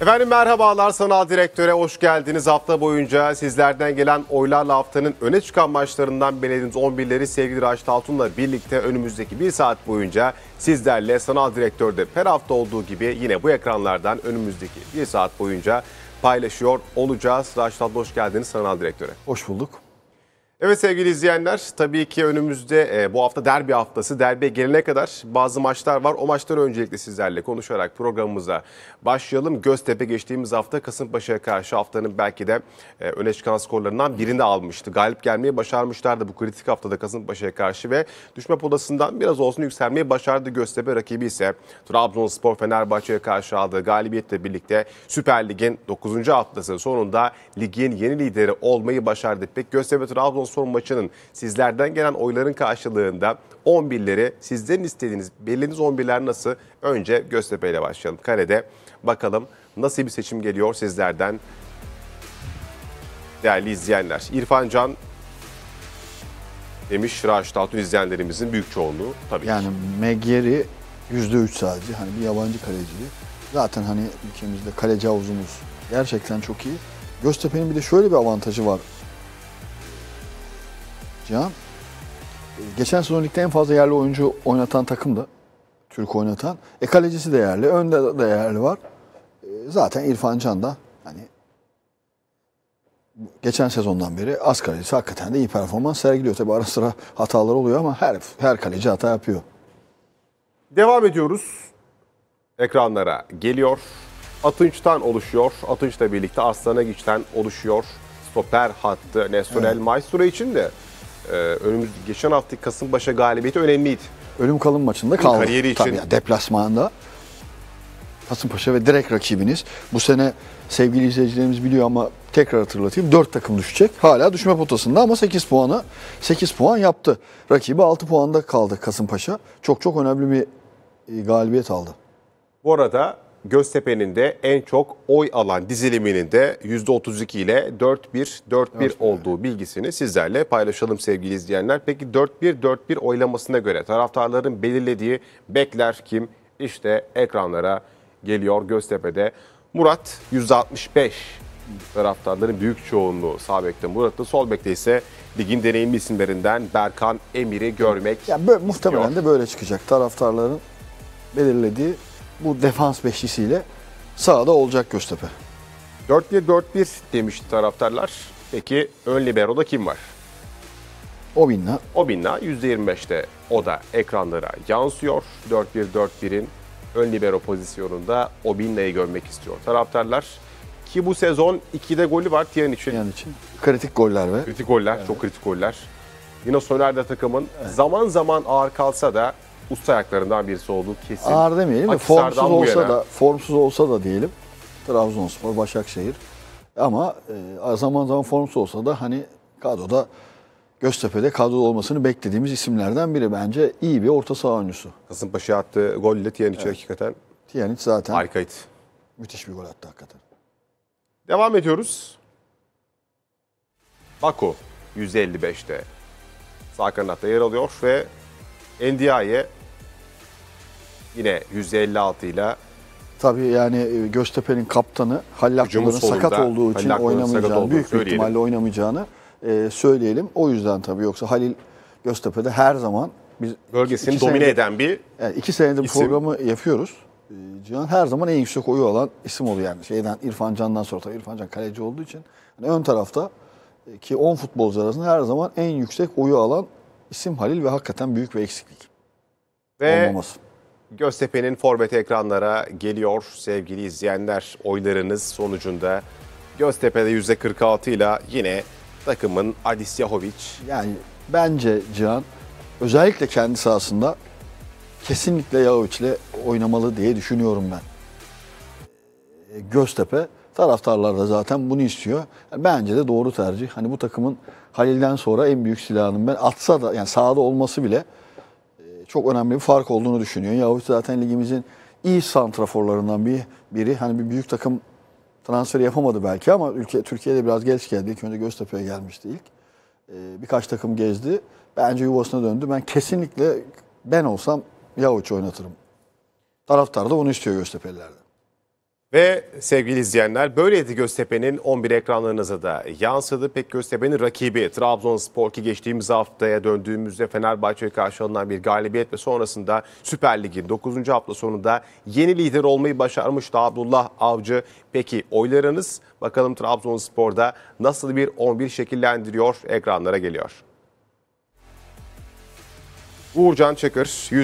Efendim merhabalar, Sanal Direktör'e hoş geldiniz. Hafta boyunca sizlerden gelen oylarla haftanın öne çıkan maçlarından belirlediğimiz 11'leri sevgili Raşit Altun'la birlikte önümüzdeki bir saat boyunca sizlerle Sanal Direktör'de her hafta olduğu gibi yine bu ekranlardan önümüzdeki bir saat boyunca paylaşıyor olacağız. Raşit Altun'a hoş geldiniz Sanal Direktör'e. Hoş bulduk. Evet sevgili izleyenler, tabii ki önümüzde bu hafta derbi haftası. Derbiye gelene kadar bazı maçlar var. O maçları öncelikle sizlerle konuşarak programımıza başlayalım. Göztepe geçtiğimiz hafta Kasımpaşa'ya karşı haftanın belki de öne çıkan skorlarından birini almıştı. Galip gelmeyi başarmışlardı bu kritik haftada Kasımpaşa'ya karşı ve düşme potasından biraz olsun yükselmeyi başardı Göztepe. Rakibi ise Trabzonspor Fenerbahçe'ye karşı aldığı galibiyetle birlikte Süper Lig'in 9. haftası sonunda ligin yeni lideri olmayı başardı. Peki Göztepe Trabzonspor maçının sizlerden gelen oyların karşılığında 11'leri sizlerin istediğiniz, belirlediğiniz 11'ler nasıl? Önce Göztepe ile başlayalım. Karede bakalım nasıl bir seçim geliyor sizlerden değerli izleyenler. İrfan Can demiş, Raşit Altun izleyenlerimizin büyük çoğunluğu tabii ki. Yani Meggeri %3 sadece. Hani bir yabancı kaleci. Zaten hani ülkemizde kaleci havuzumuz gerçekten çok iyi. Göztepe'nin bir de şöyle bir avantajı var. Cihan, geçen sezon ligde en fazla yerli oyuncu oynatan takım da Türk oynatan. Kalecisi de yerli, önde de yerli var. Zaten İrfan Can da hani geçen sezondan beri az kalecisi hakikaten de iyi performans sergiliyor. Tabii ara sıra hatalar oluyor ama her kaleci hata yapıyor. Devam ediyoruz. Ekranlara geliyor. Atınç'tan oluşuyor. Atınç'la birlikte Aslanagiç'ten oluşuyor. Stoper hattı Nestorel Maestro için de geçen haftaki Kasımpaşa galibiyeti önemliydi. Ölüm kalım maçında kaldı. Kariyeri için. Tabii ya, deplasmanda Kasımpaşa ve direkt rakibiniz. Bu sene sevgili izleyicilerimiz biliyor ama tekrar hatırlatayım. 4 takım düşecek. Hala düşme potasında ama 8 puan yaptı. Rakibi 6 puanda kaldı Kasımpaşa. Çok önemli bir galibiyet aldı. Bu arada Göztepe'nin de en çok oy alan diziliminin de %32 ile 4-1 olduğu bilgisini sizlerle paylaşalım sevgili izleyenler. Peki 4-1 oylamasına göre taraftarların belirlediği bekler kim? İşte ekranlara geliyor Göztepe'de. Murat %65 taraftarların büyük çoğunluğu sağ bekte Murat'ı, sol bekte ise ligin deneyimli isimlerinden Berkan Emir'i görmek yani muhtemelen de böyle çıkacak. Taraftarların belirlediği bu defans beşlisiyle sahada olacak Göztepe. 4-1 demişti taraftarlar. Peki ön libero'da kim var? Obinna. Obinna %25'te, o da ekranlara yansıyor. 4-1'in ön libero pozisyonunda Obinna'yı görmek istiyor taraftarlar. Ki bu sezon 2'de golü var Tiyan için. Kritik goller ve. Kritik goller, evet. Çok kritik goller. Yine Soner'de takımın zaman zaman ağır kalsa da usta ayaklarından birisi olduğu kesin. Ağır demeyelim de formsuz olsa da diyelim. Trabzonspor, Başakşehir. Ama zaman zaman formsuz olsa da hani Göztepe'de kadroda olmasını beklediğimiz isimlerden biri. Bence iyi bir orta saha oyuncusu. Kasımpaşa'ya attığı golle Tiyaniç hakikaten. Tiyaniç zaten harikaydı. Müthiş bir gol attı hakikaten. Devam ediyoruz. Bako %55'te sağ kanatta yer alıyor ve Ndiaye yine %56 ile. Tabii yani Göztepe'nin kaptanı Halil Akbular'ın sakat olduğu için oynamayacağını, büyük bir ihtimalle oynamayacağını söyleyelim. O yüzden tabii, yoksa Halil Göztepe'de her zaman biz bölgesini domine eden bir 2 senedir isim. Programı yapıyoruz. Cihan her zaman en yüksek oyu alan isim oluyor yani. İrfan Can'dan sonra, tabii İrfan Can kaleci olduğu için yani ön tarafta ki 10 futbolcu arasında her zaman en yüksek oyu alan isim Halil ve hakikaten büyük bir eksiklik. Ve olmaması. Göztepe'nin forvet ekranlara geliyor sevgili izleyenler. Oylarınız sonucunda Göztepe'de %46 ile yine takımın Adis Yahovic. Yani bence Cihan özellikle kendi sahasında kesinlikle Yahovic'le oynamalı diye düşünüyorum ben. Göztepe taraftarlar da zaten bunu istiyor. Bence de doğru tercih. Hani bu takımın Halil'den sonra en büyük silahının, ben atsa da yani sahada olması bile çok önemli bir fark olduğunu düşünüyor. Yahovic zaten ligimizin iyi santraforlarından biri. Hani bir büyük takım transferi yapamadı belki ama Türkiye'de biraz geç geldi. İlk önce Göztepe'ye gelmişti ilk. Birkaç takım gezdi. Bence yuvasına döndü. Ben kesinlikle, ben olsam Yahovic oynatırım. Taraftar da bunu istiyor Göztepe'lilerden. Ve sevgili izleyenler, böyleydi Göztepe'nin 11 ekranlarınıza da yansıdı. Peki Göztepe'nin rakibi Trabzonspor, ki geçtiğimiz haftaya döndüğümüzde Fenerbahçe'ye karşı alınan bir galibiyet ve sonrasında Süper Lig'in 9. hafta sonunda yeni lider olmayı başarmıştı Abdullah Avcı. Peki oylarınız, bakalım Trabzonspor'da nasıl bir 11 şekillendiriyor, ekranlara geliyor. Uğurcan Çakır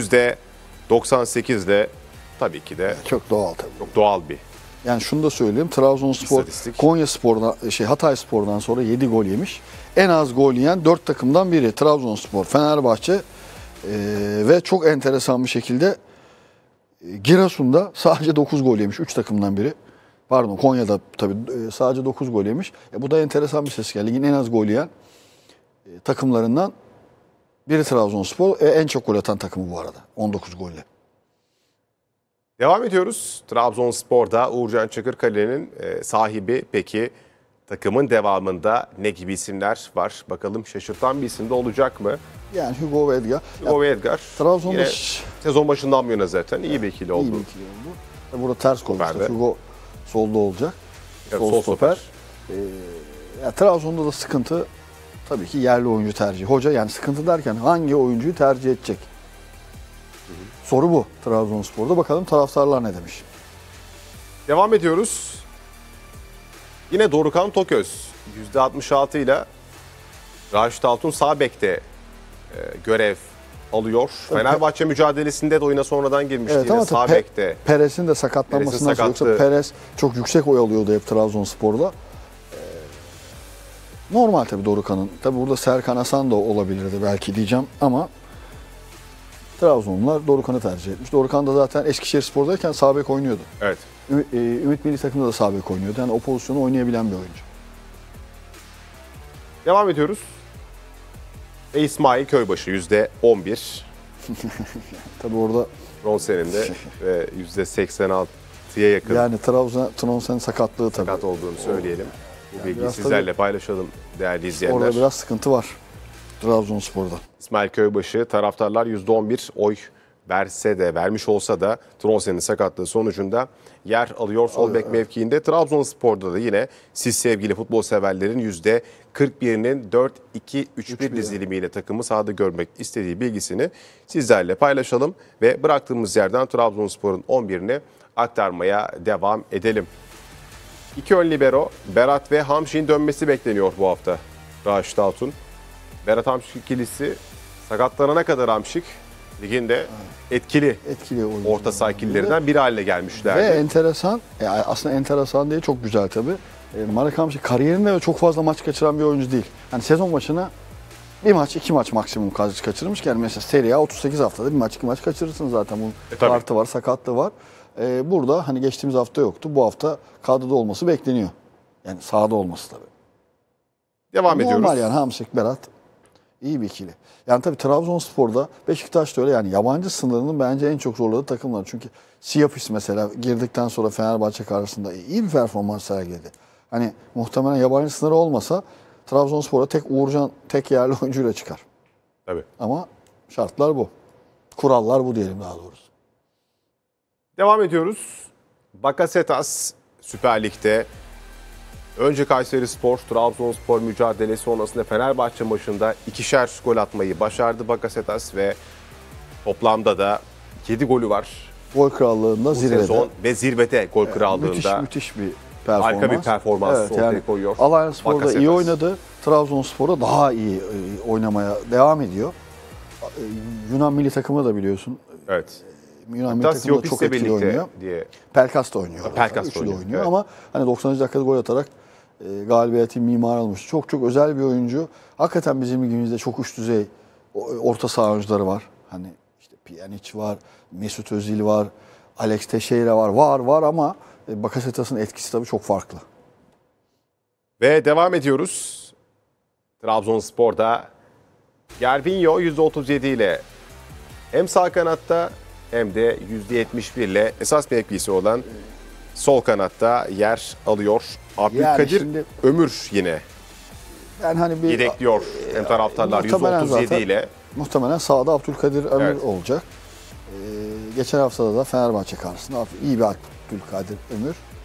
%98 ile tabii ki de Çok doğal tabii. çok doğal bir. Yani şunu da söyleyeyim. Trabzonspor, İstatistik. Hatayspor'dan sonra 7 gol yemiş. En az gol yiyen 4 takımdan biri. Trabzonspor, Fenerbahçe ve çok enteresan bir şekilde Giresun'da sadece 9 gol yemiş. 3 takımdan biri. Pardon, Konya'da tabii sadece 9 gol yemiş. Bu da enteresan bir ses. Ligin en az gol yiyen takımlarından biri Trabzonspor. En çok gol atan takımı bu arada. 19 golle. Devam ediyoruz. Trabzonspor'da Uğurcan Çakırkale'nin sahibi. Peki takımın devamında ne gibi isimler var? Bakalım şaşırtan bir isim de olacak mı? Yani Hugo ve Edgar. Hugo ve Edgar. Trabzon'da Yine sezon başından bu yana zaten iyi bir ikili oldu. İyi bir ikili oldu. Burada ters koymuşlar. Stoperde. Hugo solda olacak. Evet, Sol stoper. Trabzon'da da sıkıntı tabii ki yerli oyuncu tercihi. Hoca yani sıkıntı derken hangi oyuncuyu tercih edecek? Soru bu Trabzonspor'da. Bakalım taraftarlar ne demiş? Devam ediyoruz. Yine Dorukhan Toköz %66 ile Raşit Altun sağ bekte görev alıyor. Fenerbahçe mücadelesinde de oyuna sonradan girmişti Evet, yine ama sağ tabii bekte. Perez'in de sakatlanmasından sonra, yoksa Perez çok yüksek oy alıyordu hep Trabzonspor'da. Normal tabii Dorukhan'ın. Tabii burada Serkan Hasan da olabilirdi belki diyeceğim ama Trabzonlular Dorukhan'ı tercih etmiş. Dorukhan da zaten Eskişehirspor'dayken sağ bek oynuyordu. Evet. Ümit Milli Takım'da da sağ bek oynuyordu. Yani o pozisyonu oynayabilen bir oyuncu. Devam ediyoruz. Ve İsmail Köybaşı %11. Tabii orada Ronsen'in de ve %86'ya yakın yani Trabzon'un sakatlığı tabii. sakat olduğunu söyleyelim. Bu bilgiyi biraz sizlerle paylaşalım değerli izleyenler. Orada biraz sıkıntı var Trabzonspor'da. İsmail Köybaşı, taraftarlar %11 oy vermiş olsa da Tronsen'in sakatlığı sonucunda yer alıyor sol bek mevkiinde. Trabzonspor'da da yine siz sevgili futbol severlerin %41'inin 4-2-3-1 dizilimiyle takımı sahada görmek istediği bilgisini sizlerle paylaşalım ve bıraktığımız yerden Trabzonspor'un 11'ini aktarmaya devam edelim. İki ön libero Berat ve Hamşik'in dönmesi bekleniyor bu hafta. Raşit Altun. Berat Hamşik ikilisi sakatlanana kadar Hamşik liginde etkili oyuncu. orta saha ikililerinden biri haline gelmişlerdi. Ve enteresan, aslında enteresan değil, çok güzel tabii. Marek Hamşik kariyerinde çok fazla maç kaçıran bir oyuncu değil. Hani sezon başına bir maç, 2 maç maksimum kaçırmış. Yani mesela Serie A 38 haftada bir maç, 2 maç kaçırırsın zaten. Bunun kartı var, sakatlığı var. Burada hani geçtiğimiz hafta yoktu. Bu hafta kadroda olması bekleniyor. Yani sahada olması tabii. Devam ediyoruz. Normal yani Hamşik, Berat iyi bir ikili. Yani tabii Trabzonspor'da, Beşiktaş'ta öyle yani yabancı sınırının bence en çok zorladığı takımlar. Çünkü Siyapis mesela girdikten sonra Fenerbahçe karşısında iyi bir performans sergiledi. Hani muhtemelen yabancı sınırı olmasa Trabzonspor'a tek Uğurcan, tek yerli oyuncuyla çıkar. Tabii. Ama şartlar bu. Kurallar bu diyelim daha doğrusu. Devam ediyoruz. Bakasetas Süper Lig'de önce Kayserispor, Trabzonspor mücadelesi sonrasında Fenerbahçe maçında 2'şer gol atmayı başardı Bakasetas ve toplamda da 7 golü var. Gol krallığında Bu zirvede. sezon ve zirvede gol krallığında. Müthiş bir performans. Harika bir performans ortaya koyuyor. Alliancespor'da Bakasetas. iyi oynadı. Trabzonspor'da daha iyi oynamaya devam ediyor. Yunan milli takımı da biliyorsun. Evet. Yunan milli takımı da çok etkili oynuyor. Diye. Pelkas da oynuyor. Pelkas da Üçü de oynuyor, evet. ama hani 90. dakikada gol atarak galibiyeti mimar almış. Çok özel bir oyuncu. Hakikaten bizim ligimizde çok üst düzey orta saha oyuncuları var. Hani işte Pjanic var, Mesut Özil var, Alex Teixeira var ama Bakasetas'ın etkisi tabii çok farklı. Ve devam ediyoruz. Trabzonspor'da Gervinho %37 ile hem sağ kanatta hem de %71 ile esas mevkisi olan sol kanatta yer alıyor. Abdülkadir şimdi- Ömür yine Yani hani bir yedekliyor hem taraftarlar muhtemelen %37 zaten- ile. muhtemelen sağda Abdülkadir Ömür Evet. olacak. Geçen haftada da Fenerbahçe karşısında iyi bir Abdülkadir Ömür.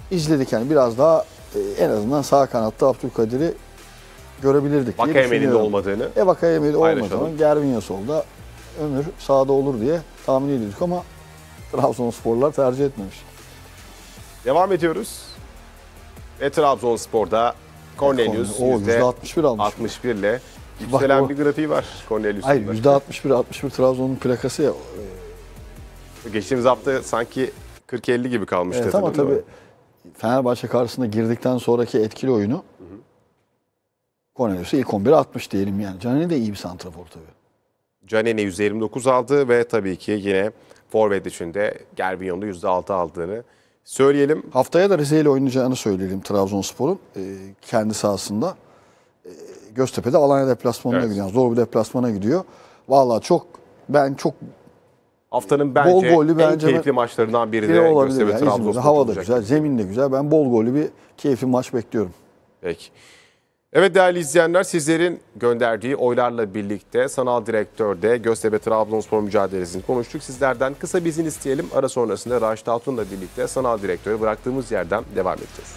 izledik yani biraz daha en azından sağ kanatta Abdülkadir'i görebilirdik diye Vakayemi'nin de düşünüyorum. olmadığını. Vakayemi olmadı paylaşalım. ama Gervinho solda, Ömür sağda olur diye tahmin ediyorduk ama Trabzonsporlular tercih etmemiş. Devam ediyoruz. Ve Trabzonspor'da Cornelius %61 almış. %61 ile yükselen bir grafiği var Cornelius'un. Hayır %61 Trabzon'un plakası ya. Geçtiğimiz hafta sanki 40-50 gibi kalmıştı. Evet ama tabii Fenerbahçe karşısında girdikten sonraki etkili oyunu Cornelius'u ilk 11'e atmış diyelim yani. Canini de iyi bir santrafor tabii. Canini %29 aldı ve tabii ki yine forvet içinde Gervinho'nun %6 aldığını söyleyelim. Haftaya da Rize ile oynayacağını söyleyelim Trabzonspor'un kendi sahasında. Göztepe'de Alanya deplasmanına gidiyor. Yani zor bir deplasmana gidiyor. Vallahi çok Haftanın bence gollü, en keyifli maçlarından biri de olabilir Göztepe yani. Trabzonspor Hava da olacak. güzel, zemin de güzel. Ben bol gollü bir keyifli maç bekliyorum. Peki. Evet değerli izleyenler, sizlerin gönderdiği oylarla birlikte sanal direktörde Göztepe Trabzonspor mücadelesini konuştuk. Sizlerden kısa bir izin isteyelim. Ara sonrasında Raşit Hatun'la birlikte sanal direktörü bıraktığımız yerden devam edeceğiz.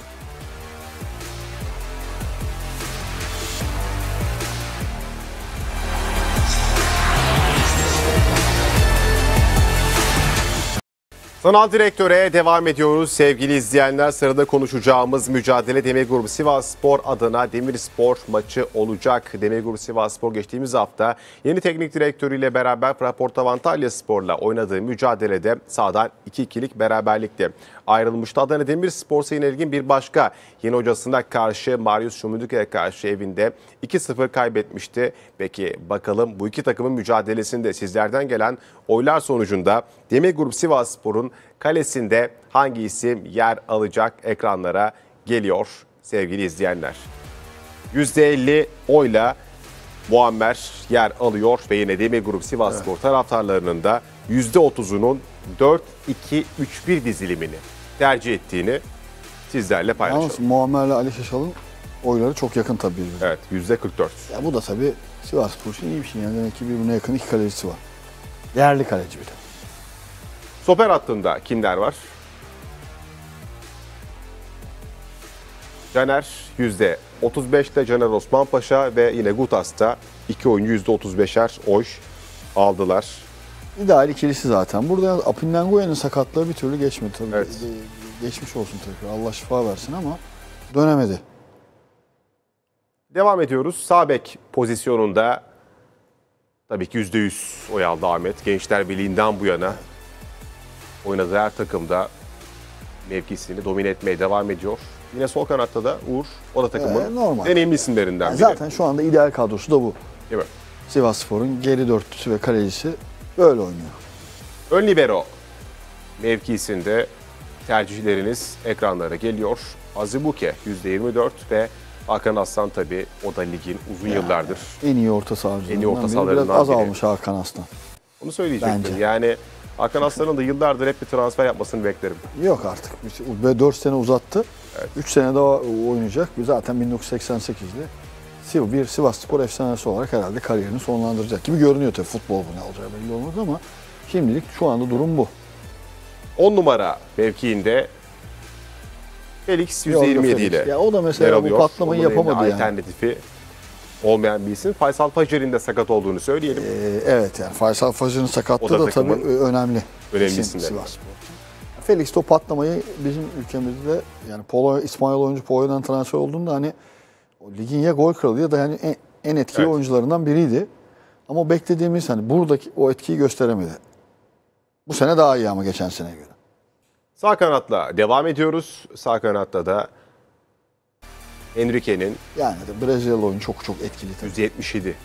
Sanal direktöre devam ediyoruz sevgili izleyenler. Sırada konuşacağımız mücadele Demirgrup Sivasspor adına Demirspor maçı olacak. Demirgrup Sivasspor geçtiğimiz hafta yeni teknik direktörüyle beraber Fraporta Antalyaspor'la oynadığı mücadelede sahadan 2-2'lik beraberlikte ayrılmıştı. Adana Demirspor yine ilgin bir başka yeni hocasına karşı Marius Şumudike'ye karşı evinde 2-0 kaybetmişti. Peki bakalım bu iki takımın mücadelesinde sizlerden gelen oylar sonucunda Demirgrup Sivasspor'un kalesinde hangi isim yer alacak ekranlara geliyor sevgili izleyenler. %50 oyla Muammer yer alıyor ve yine Demirgrup Sivasspor taraftarlarının da %30'unun 4-2-3-1 dizilimini tercih ettiğini sizlerle paylaşalım. Yalnız Muammer'le Ali Şaşal'ın oyları çok yakın tabii birbirine. Evet %44. Ya bu da tabii Sivasspor için iyi bir şey. Yani demek ki birbirine yakın iki kalecisi var. Değerli kaleci bir de. Stoper hattında kimler var? Caner %35'te Caner Osmanpaşa ve yine Gutas'ta iki oyuncu %35'er oy aldılar. İdeal ikilisi zaten. Burada Apindengoya'nın sakatlığı bir türlü geçmedi tabii. Evet. Geçmiş olsun tekrar. Allah şifa versin ama dönemedi. Devam ediyoruz. Sağ bek pozisyonunda tabii ki %100 oy aldı Ahmet. Gençler Birliği'nden bu yana oynadığı her takımda mevkisini domine etmeye devam ediyor. Yine sol kanatta da Uğur, o da takımın normal. deneyimli isimlerinden Yani biri. zaten şu anda ideal kadrosu da bu. Değil mi? Sivasspor'un geri dörtlüsü ve kalecisi böyle oynuyor. Ön libero mevkisinde tercihleriniz ekranlara geliyor. Azibuke %24 ve Hakan Aslan tabii o da ligin uzun yıllardır. En iyi orta sahalarından En iyi orta biri. sahalarından Biraz biri. azalmış Hakan Aslan. Onu söyleyecektim. Bence. Yani Hakan Aslan'ın da yıllardır hep bir transfer yapmasını beklerim. Yok artık. Ve 4 sene uzattı. Evet. 3 sene daha oynayacak. Zaten 1988'li bir Sivasspor efsanesi olarak herhalde kariyerini sonlandıracak gibi görünüyor tabii. Futbol bu ne olacağı belli olmaz ama şimdilik şu anda durum bu. 10 numara mevkiinde Felix %27 ile Ya o da yer mesela bu alıyor. patlamayı Onun yapamadı yerine yani. Alternatifi olmayan bir isim. Faysal Fajer'in de sakat olduğunu söyleyelim. Evet yani Faysal Fajr'ın O sakatlığı da da tabii takımın önemli. önemli İsim isimleri. Sivasspor. Felix de o patlamayı bizim ülkemizde yani İspanyol oyuncu Polonya'dan transfer olduğunda hani o ligin ya gol kralı ya da yani en etkili Evet. oyuncularından biriydi. Ama o beklediğimiz hani buradaki o etkiyi gösteremedi. Bu sene daha iyi ama geçen seneye göre. Sağ kanatla devam ediyoruz. Sağ kanatta da Enrique'nin Yani de Brezilyalı oyun çok etkili tabii. %77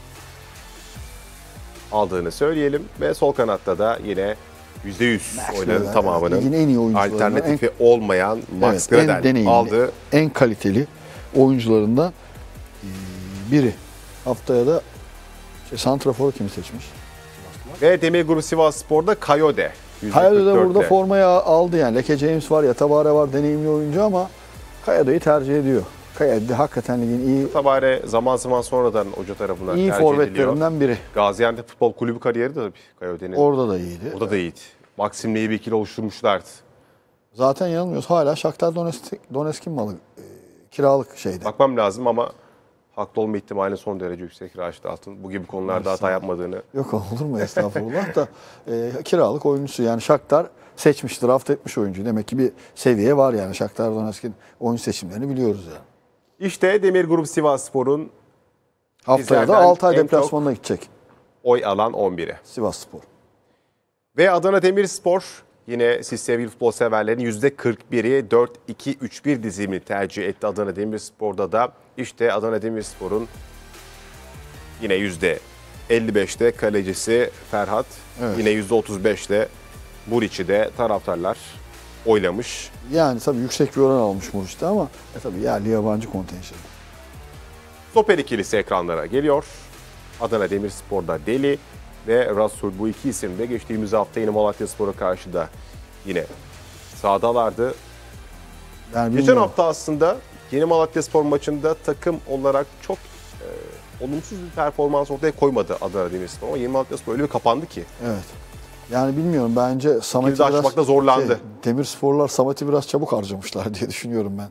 aldığını söyleyelim. Ve sol kanatta da yine %100 oyların Ligin tamamının en iyi oyuncularından, alternatifi olmayan Max en Gradel deneyimli, aldı. en kaliteli oyuncularından biri. Haftaya da santraforu kimi seçmiş? Ve Demirgrup Sivasspor'da Kayode. Kayode de burada %44'te. formayı aldı yani. Leke James var, Yatabare var, deneyimli oyuncu ama Kayode'yi tercih ediyor. Kayode hakikaten ligin iyi Tabare zaman zaman sonradan hoca tarafından tercih ediliyor. forvetlerinden biri. Gaziantep Futbol Kulübü kariyeri de tabii Kayode'nin. Orada da iyiydi. O da iyiydi. Maxim'le iyi bir ikili oluşturmuşlardı. Zaten yanılmıyoruz. Hala Shakhtar Donetsk'in malı. Kiralık şeyde. Bakmam lazım ama haklı olma ihtimali son derece yüksek Raşit Altın. Bu gibi konularda hata yapmadığını. Yok olur mu estağfurullah da kiralık oyuncusu yani Shakhtar seçmiş, draft etmiş oyuncu. Demek ki bir seviye var yani Shakhtar Donetsk'in oyuncu seçimlerini biliyoruz yani. İşte Demir Grup Sivasspor'un Haftaya da bizlerden 6 ay en deplasmanına gidecek oy alan 11'i. Sivasspor. Ve Adana Demirspor yine siz sevgili futbol severlerin %41'i 4-2-3-1 dizimini tercih etti Adana Demirspor'da da. İşte Adana Demirspor'un yine %55'te kalecisi Ferhat, Evet. yine %35'te Muriç'i de taraftarlar oylamış. Yani tabii yüksek bir oran almış Muriç'te ama tabii yerli yabancı kontenjanı. Stoper ikilisi ekranlara geliyor. Adana Demirspor'da Deli ve Rasul, bu iki isim de geçtiğimiz hafta yine Malatyaspor'a karşı da yine sahadalardı. Yani Geçen bilmiyorum. hafta aslında yeni Malatyaspor maçında takım olarak çok olumsuz bir performans ortaya koymadı Adana Demirspor. Ama yeni Malatyaspor öyle bir kapandı ki. Evet. Yani bilmiyorum bence Samet'i Kilidi açmakta zorlandı. Demirsporlar Samet'i biraz çabuk harcamışlar diye düşünüyorum ben.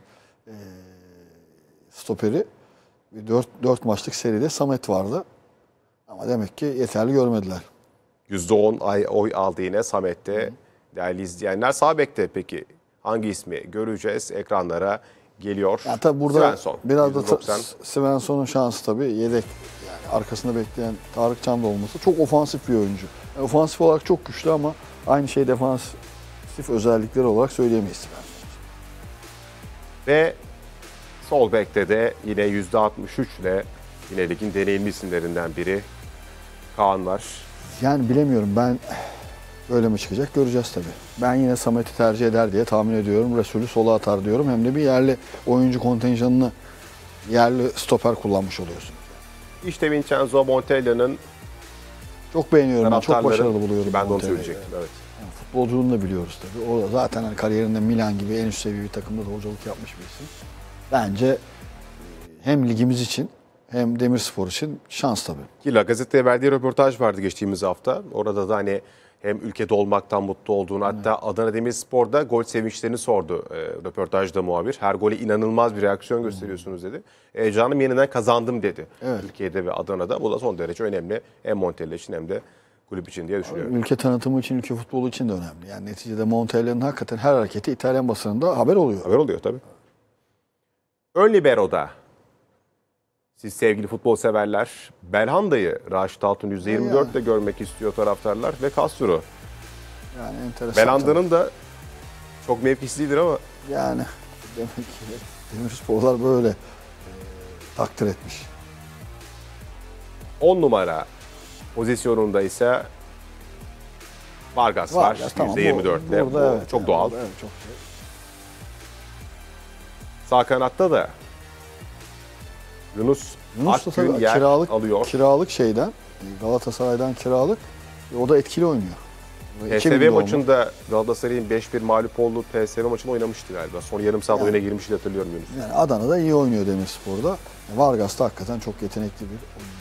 Stoperi 4 maçlık seride Samet vardı. Ama demek ki yeterli görmediler. %10 oy aldı yine Samet'te. Değerli izleyenler, sağ bekte peki hangi ismi göreceğiz? Ekranlara geliyor. Yani tabii burada Svensson, biraz da %90. Svensson'un şansı tabii yedek. Yani arkasında bekleyen Tarık Çam'da olması. Çok ofansif bir oyuncu. Yani ofansif olarak çok güçlü ama aynı şey defansif özellikleri olarak söyleyemeyiz Svensson. Ve sol bekte de yine %63 ile yine ligin deneyimli isimlerinden biri Kaan var. Yani bilemiyorum, ben böyle mi çıkacak göreceğiz tabii. Ben yine Samet'i tercih eder diye tahmin ediyorum. Resulü sola atar diyorum. Hem de bir yerli oyuncu kontenjanını, yerli stoper kullanmış oluyorsun. İşte Vincenzo Montella'nın Çok beğeniyorum, ben çok taraftarları. başarılı buluyorum. Ben de onu Montella'yı. söyleyecektim, evet. Yani futbolculuğunu da biliyoruz tabii. O da zaten hani kariyerinde Milan gibi en üst seviye bir takımda da hocalık yapmış bir isim. Bence hem ligimiz için hem Demirspor için şans tabii. Ki La Gazette'ye verdiği röportaj vardı geçtiğimiz hafta. Orada da hani hem ülkede olmaktan mutlu olduğunu, hatta Adana Demirspor'da gol sevinçlerini sordu röportajda muhabir. Her gole inanılmaz bir reaksiyon gösteriyorsunuz dedi. Canım yeniden kazandım dedi. Evet. Türkiye'de ve Adana'da. Bu da son derece önemli hem Montella için hem de kulüp için diye düşünüyorum. Ülke tanıtımı için, ülke futbolu için de önemli. Yani neticede Montella'nın hakikaten her hareketi İtalyan basınında haber oluyor. Haber oluyor tabii. Ön libero'da siz sevgili futbol severler Belhanda'yı Raşit Altun %24 ile görmek istiyor taraftarlar ve Castro. Yani enteresan. Belhanda'nın da çok mevkisi değildir ama Yani demek ki Demirsporlar böyle takdir etmiş. 10 numara pozisyonunda ise Vargas var tamam, %24 ile. burada Bu evet, çok yani doğal. burada evet, çok şey. Sağ kanatta da Yunus Yunus da Akgün tabii yer alıyor. kiralık şeyden, Galatasaray'dan kiralık. O da etkili oynuyor. PSV maçında Galatasaray'ın 5-1 mağlup olduğu PSV maçını oynamıştı galiba. Son yarım saat oyuna girmişti, hatırlıyorum Yunus. Yani Adana'da iyi oynuyor Demirspor'da. Vargas da hakikaten çok yetenekli bir oyuncu.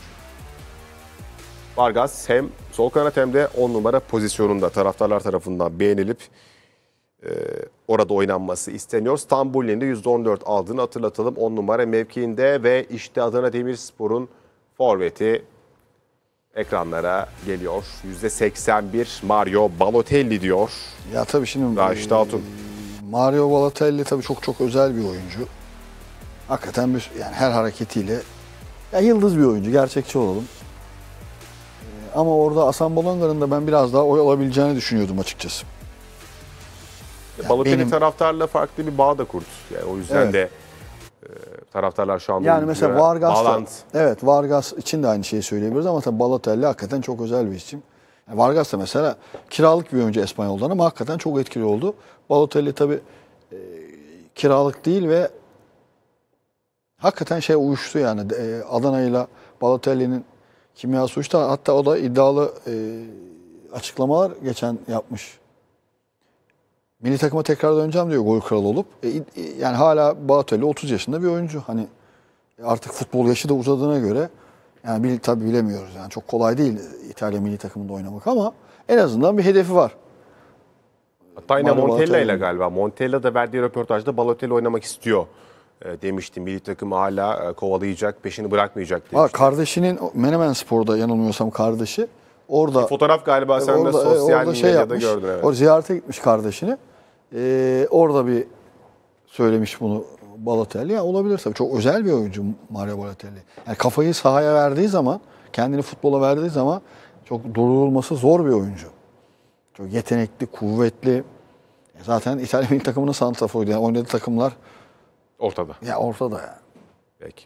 Vargas hem sol kanat hem de 10 numara pozisyonunda taraftarlar tarafından beğenilip orada oynanması isteniyor. Stambuli'nin de %14 aldığını hatırlatalım 10 numara mevkiinde ve işte Adana Demirspor'un forveti ekranlara geliyor. %81 Mario Balotelli diyor. Ya tabii şimdi Raşit Altun. Mario Balotelli tabii çok özel bir oyuncu. Hakikaten yani her hareketiyle ya yıldız bir oyuncu, gerçekçi olalım. Ama orada Hasan Bolonga'nın da ben biraz daha oy alabileceğini düşünüyordum açıkçası. Balotelli benim- taraftarla farklı bir bağ da kurdu. Yani o yüzden Evet. de taraftarlar şu anda Yani mesela oyuncuya Vargas da, bağlantı. evet Vargas için de aynı şeyi söyleyebiliriz ama tabii Balotelli hakikaten çok özel bir isim. Yani Vargas da mesela kiralık bir oyuncu Espanyol'dan ama hakikaten çok etkili oldu. Balotelli tabii kiralık değil ve hakikaten şey uyuştu yani Adana ile Balotelli'nin kimyası uyuştu. Hatta o da iddialı açıklamalar geçen yapmış. Milli takıma tekrar döneceğim diyor gol kralı olup. Yani hala Balotelli 30 yaşında bir oyuncu. Hani artık futbol yaşı da uzadığına göre yani tabii bilemiyoruz. Yani çok kolay değil İtalya milli takımında oynamak ama en azından bir hedefi var. Hatta yine Mario Montella ile Balotelli. galiba. Montella da verdiği röportajda Balotelli oynamak istiyor demişti. Milli takımı hala kovalayacak, peşini bırakmayacak demişti. Kardeşinin Menemen Spor'da yanılmıyorsam kardeşi. Orada Fotoğraf galiba sen de sosyal orada medyada yapmış. gördün. Evet. Orada ziyarete gitmiş kardeşini. Orada bir söylemiş bunu Balotelli. Ya olabilir tabii. Çok özel bir oyuncu Mario Balotelli. Yani kafayı sahaya verdiği zaman, kendini futbola verdiği zaman çok durdurulması zor bir oyuncu. Çok yetenekli, kuvvetli. Zaten İtalya milli takımının santraforuydu. Yani oynadığı takımlar Ortada. ya ortada yani. Peki.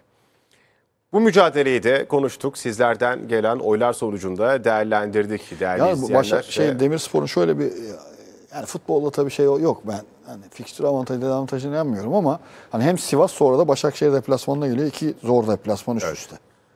Bu mücadeleyi de konuştuk. Sizlerden gelen oylar sonucunda değerlendirdik değerli Ya bu izleyenler. Demirspor'un şöyle bir yani futbolda tabii şey yok, ben hani fikstür avantajı dezavantajını inanmıyorum ama hani hem Sivas sonra da Başakşehir deplasmanına geliyor. İki zor deplasman üst üste.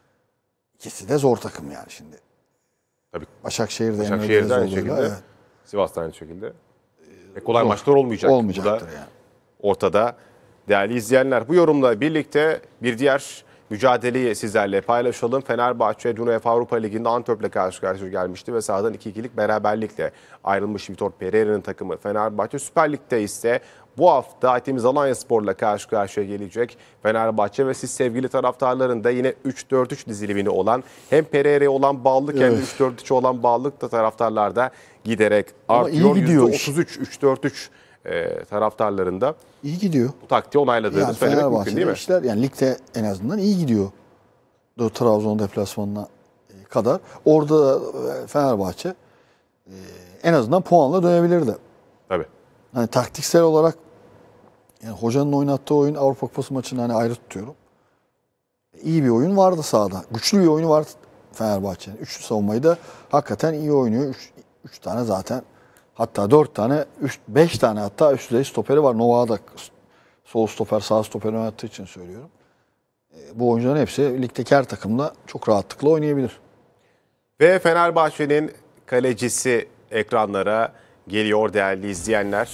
İkisi de zor takım yani şimdi. Tabii. Başakşehir'de Başakşehir'de aynı şekilde. Evet. Sivas'ta aynı şekilde. Kolay maçlar olmayacak. Olmayacaktır Bu da yani. ortada. Değerli izleyenler, bu yorumla birlikte bir diğer mücadeleyi sizlerle paylaşalım. Fenerbahçe dün UEFA Avrupa Ligi'nde Antwerp'le karşı karşıya gelmişti ve sahadan 2-2'lik beraberlikle ayrılmış Vitor Pereira'nın takımı Fenerbahçe. Süper Lig'de ise bu hafta Aytemiz Alanyaspor'la karşı karşıya gelecek Fenerbahçe ve siz sevgili taraftarların da yine 3-4-3 dizilimini olan hem Pereira'ya olan bağlılık hem de 3-4-3'e olan bağlılık da taraftarlarda giderek Ama iyi artıyor. gidiyor iş. %33 3-4-3 taraftarlarında İyi gidiyor. bu taktiği onayladığını Yani söylemek mümkün değil Fenerbahçe'de mi? işler yani ligde en azından iyi gidiyor. Trabzon deplasmanına kadar. Orada Fenerbahçe en azından puanla dönebilirdi. Tabii. Hani taktiksel olarak yani hocanın oynattığı oyun Avrupa Kupası maçını hani ayrı tutuyorum. İyi bir oyun vardı sahada. Güçlü bir oyunu vardı Fenerbahçe'nin. Üçlü savunmayı da hakikaten iyi oynuyor. Üç tane zaten, hatta 4 tane, 5 tane hatta üst düzey stoperi var. Nova'da sol stoper, sağ stoper oynattığı için söylüyorum. Bu oyuncuların hepsi ligdeki her takımda çok rahatlıkla oynayabilir. Ve Fenerbahçe'nin kalecisi ekranlara geliyor değerli izleyenler.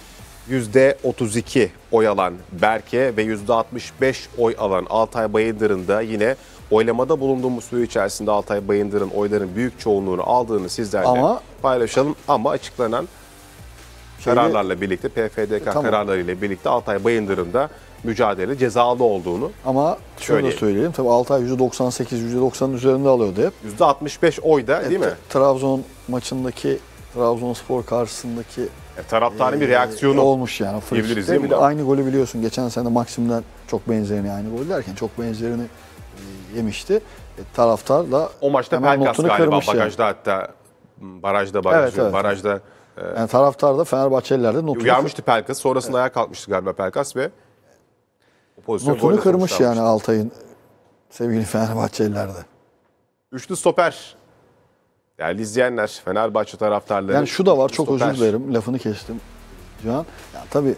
%32 oy alan Berke ve %65 oy alan Altay Bayındır'ın da yine oylamada bulunduğumuz süre içerisinde Altay Bayındır'ın oyların büyük çoğunluğunu aldığını sizlerle paylaşalım. Ama açıklanan kararlarla birlikte PFDK kararlarıyla birlikte Altay Bayındır'ın da mücadele cezalı olduğunu ama şöyle söyleyelim. Tabii Altay %98, %90'ın üzerinde alıyordu hep. %65 oy da değil mi? Trabzon maçındaki, Trabzonspor karşısındaki taraftarın bir reaksiyonu olmuş yani. diyebiliriz değil mi? Bir de aynı golü biliyorsun. Geçen sene Maksim'den çok benzerini, aynı gol derken çok benzerini yemişti. Taraftar da o maçta Pelkas galiba bagajda yani. Hatta barajda evet. barajda yani taraftar da Fenerbahçeliler de notunu uyarmıştı Pelkas. Sonrasında ayağa kalkmıştı galiba Pelkas ve notunu kırmış yani Altay'ın sevgili Fenerbahçeliler de. Üçlü stoper. Değerli izleyenler, Fenerbahçe taraftarları. Yani şu da var, çok özür dilerim, lafını kestim Cihan. Yani tabii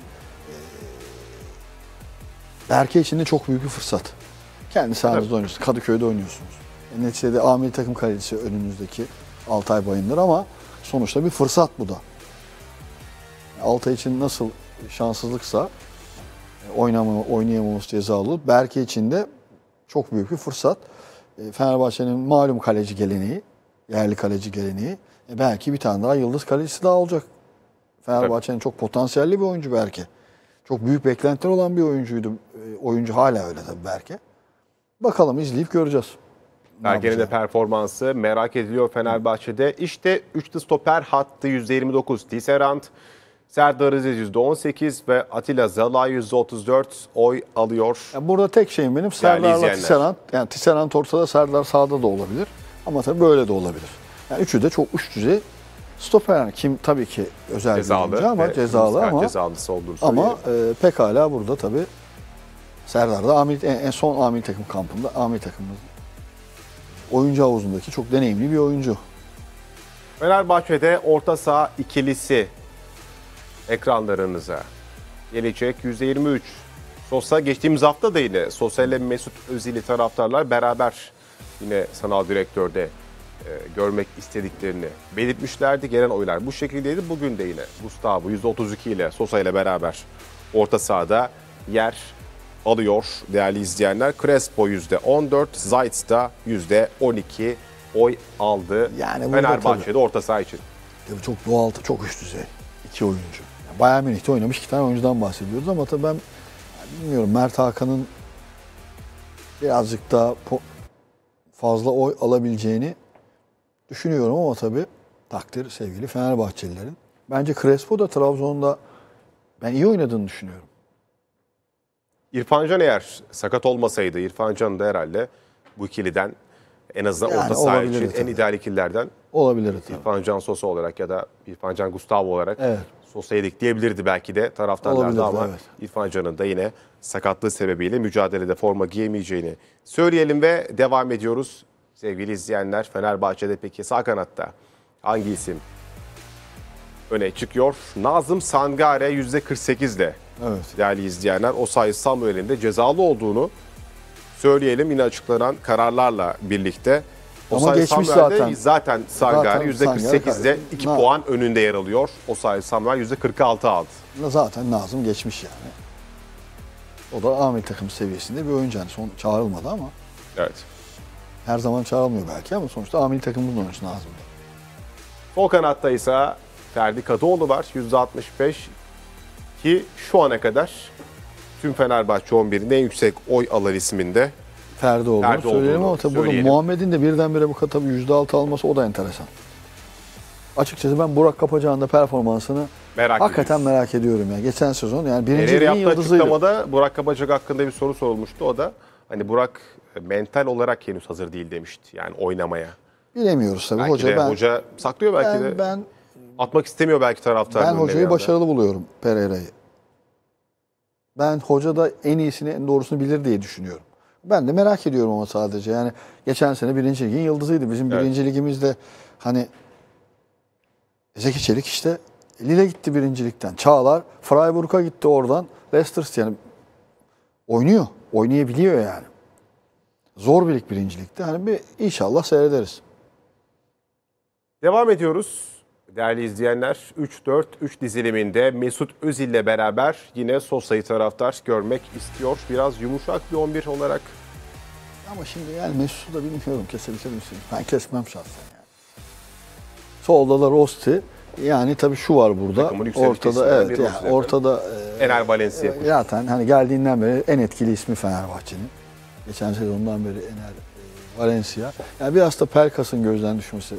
Berke için de çok büyük bir fırsat. Kendi sahanızda oynuyorsunuz, Kadıköy'de oynuyorsunuz. Neticede amiri takım kalecisi önünüzdeki Altay Bayındır ama sonuçta bir fırsat bu da. Altay için nasıl şanssızlıksa oynayamaması cezalı. Berke için de çok büyük bir fırsat. Fenerbahçe'nin malum kaleci geleneği, yerli kaleci geleneği. Belki bir tane daha yıldız kalecisi daha olacak. Fenerbahçe'nin çok potansiyelli bir oyuncu Berke. Çok büyük beklentiler olan bir oyuncuydu. Oyuncu hala öyle tabii Berke. Bakalım, izleyip göreceğiz. Berke'nin de performansı merak ediliyor Fenerbahçe'de. İşte üçlü stoper hattı %29 Tisserand, Serdar Aziz %18 ve Atilla Zalay %34 oy alıyor. Yani burada tek şeyim benim Serdar'la Tisserand. Yani Tisserand ortada, Serdar sağda da olabilir. Ama tabii böyle de olabilir. Yani üçü de çok üst düzey stoper. Yani kim tabii ki özel cezalı, bir oyuncu ama cezalı ama cezalısı olduğunu söyleyeyim. Ama pekala burada tabii Serdar da en son amiri takım kampında, amiri takımımız oyuncu havuzundaki çok deneyimli bir oyuncu. Fenerbahçe'de orta saha ikilisi ekranlarınıza gelecek. %23 Sosa geçtiğimiz hafta da yine Sosa ile Mesut Özil'i taraftarlar beraber yine sanal direktörde görmek istediklerini belirtmişlerdi. Gelen oylar bu şekildeydi. Bugün de yine Gustavo %32 ile Sosa ile beraber orta sahada yer alıyor değerli izleyenler. Crespo %14, Zayt da %12 oy aldı. Yani Fenerbahçe'de orta saha için. Tabii çok doğal, çok üst düzey. 2 oyuncu. Yani Bayern Münih'te oynamış 2 tane oyuncudan bahsediyoruz ama tabii ben bilmiyorum, Mert Hakan'ın birazcık daha fazla oy alabileceğini düşünüyorum ama tabii takdir sevgili Fenerbahçelilerin. Bence Crespo da Trabzon'da ben iyi oynadığını düşünüyorum. İrfan Can eğer sakat olmasaydı, İrfan Can da herhalde bu ikiliden en azından Yani orta saha için olabilirdi en tabii. ideal ikililerden Olabilir tabii. İrfan Can Sosa olarak ya da İrfan Can Gustavo olarak Evet. Sosa'yı ekleyebilirdi belki de taraftarlarda Olabilirdi, ama evet. İrfan Can'ın da yine sakatlığı sebebiyle mücadelede forma giyemeyeceğini söyleyelim ve devam ediyoruz. Sevgili izleyenler, Fenerbahçe'de peki sağ kanatta hangi isim öne çıkıyor? Nazım Sangare %48 ile. Evet. Değerli izleyenler, Osayi Samuel'in de cezalı olduğunu söyleyelim yine açıklanan kararlarla birlikte. Ama Osayi geçmiş Samuel de zaten Sangare Zaten %48'de 2 Na- puan önünde yer alıyor. Osayi Samuel %46 aldı. Zaten Nazım geçmiş yani. O da A milli takım seviyesinde bir oyuncu. Yani son çağrılmadı ama Evet. her zaman çağrılmıyor belki ama sonuçta A milli takımın oyuncusu Nazım. Sol kanatta ise Ferdi Kadıoğlu var %65 ki şu ana kadar tüm Fenerbahçe 11'inde en yüksek oy alan isminde. Ferdi olduğunu söyleyelim ama tabii burada söyleyelim. Muhammed'in de birdenbire bu kadar tabii %6 alması o da enteresan. Açıkçası ben Burak Kapacağ'ın da performansını hakikaten ediyoruz. merak ediyorum ya. Geçen sezon yani birinci Erer ligin yaptığı yıldızıydı. açıklamada Burak Kabacak hakkında bir soru sorulmuştu. O da hani Burak mental olarak henüz hazır değil demişti. Yani oynamaya. Bilemiyoruz tabii. Belki de hoca saklıyor belki de. ben Atmak istemiyor belki taraftar. Ben hocayı başarılı buluyorum, Pereira'yı. Ben hoca da en iyisini, en doğrusunu bilir diye düşünüyorum. Ben de merak ediyorum ama sadece. Yani geçen sene birinci ligin yıldızıydı. Bizim Evet. birinci ligimizde hani Zeki Çelik işte Lille gitti birincilikten. Çağlar Freiburg'a gitti oradan. Leicester City yani oynuyor. Oynayabiliyor yani. Zor bir lig birincilikte. Hani bir inşallah seyrederiz. Devam ediyoruz. Değerli izleyenler 3-4-3 diziliminde Mesut Özil ile beraber yine Sosa'yı taraftar görmek istiyor. Biraz yumuşak bir 11 olarak. Ama şimdi yani Mesut'u da bilmiyorum kesebilir misiniz? Ben kesmem şahsen yani. Solda da Rosti. Yani tabii şu var burada. Takımın yükselişçisi Ortada isimlerden evet biri yani Rosti ortada Ener Valencia. zaten hani geldiğinden beri en etkili ismi Fenerbahçe'nin. Geçen sezondan beri Ener Valencia. Yani biraz da Pelkas'ın gözden düşmesi